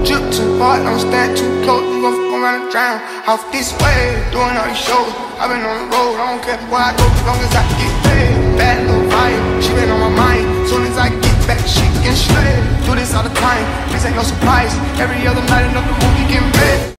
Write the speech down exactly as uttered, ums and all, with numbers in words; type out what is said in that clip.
Drip too hard, don't stand too close, you gon' fuck around and drown. Off this way, doing all these shows. I've been on the road, I don't care where I go, as long as I get paid. Bad little vibe, she been on my mind. Soon as I get back, she get straight. Do this all the time, this ain't no surprise. Every other night, another movie getting paid.